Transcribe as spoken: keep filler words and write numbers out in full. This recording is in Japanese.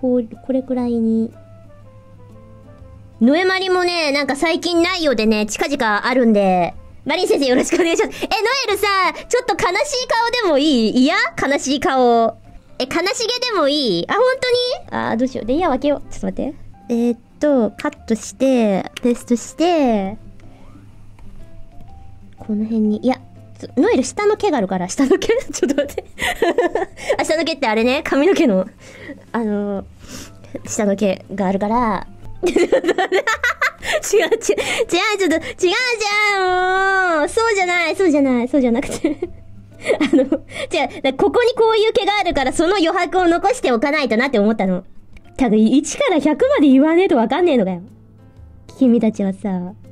こう、これくらいに。ノエマリもね、なんか最近ないようでね、近々あるんで、マリン先生よろしくお願いします。え、ノエルさ、ちょっと悲しい顔でもいい？いや？悲しい顔。え、悲しげでもいい？あ、本当に？あー、どうしよう。で、いや、分けよう。ちょっと待って。えー、っと、カットして、ペーストして、この辺に、いや、ノエル下の毛があるから、下の毛ちょっと待って。あ、下の毛ってあれね、髪の毛の、あのー、下の毛があるから、違う違う、違う、ちょっと、違うじゃん、もうそうじゃない、そうじゃない、そうじゃなくて。あの、違う、ここにこういう毛があるから、その余白を残しておかないとなって思ったの。たぶん、いちからひゃくまで言わねえとわかんねえのかよ。君たちはさ、